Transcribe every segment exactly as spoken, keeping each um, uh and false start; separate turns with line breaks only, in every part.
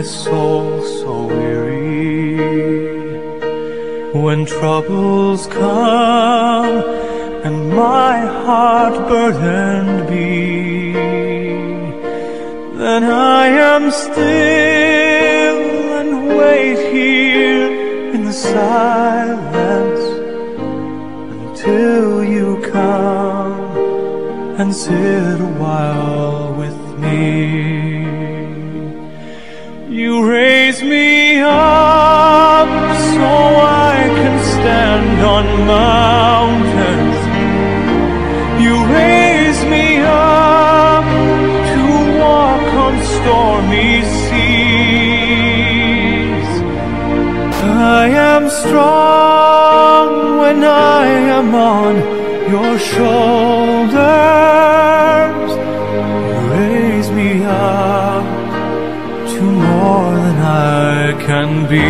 soul so weary. When troubles come and my heart burdened be, then I am still and wait here in the silence until you come and sit a while with me. You raise me up so I can stand on mountains. You raise me up to walk on stormy seas. I am strong when I am on your shoulders. You raise me up to more than I can be.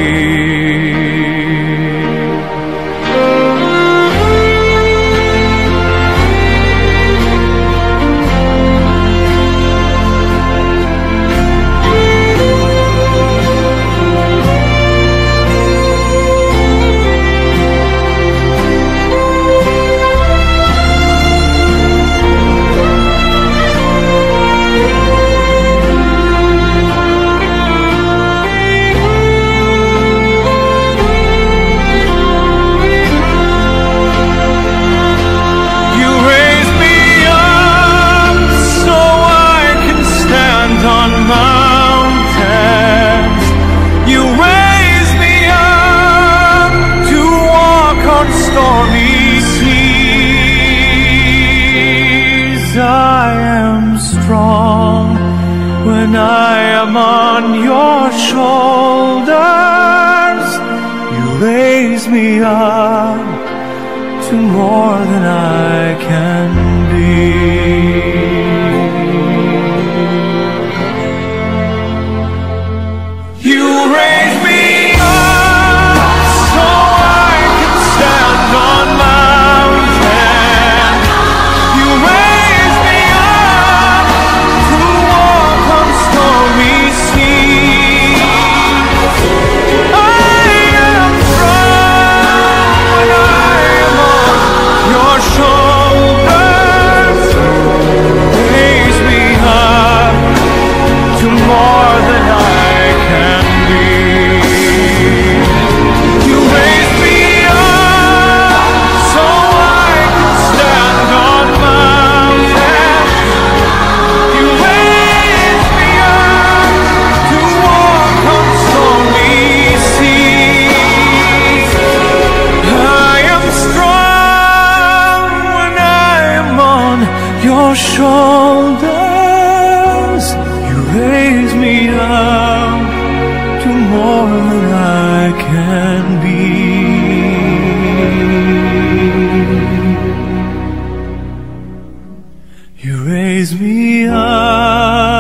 I am strong when I am on your shoulders. You raise me up to more than I can be. You raise me up so I can stand on mountains. You raise me up to walk on stormy seas. I am strong when I am on your shoulders. Raise me up to more than I can be. You raise me up so I can stand on mountains. You raise me up to walk on stormy seas. I am strong when I am on your shoulders. You raise me up to more than I can be. You raise me up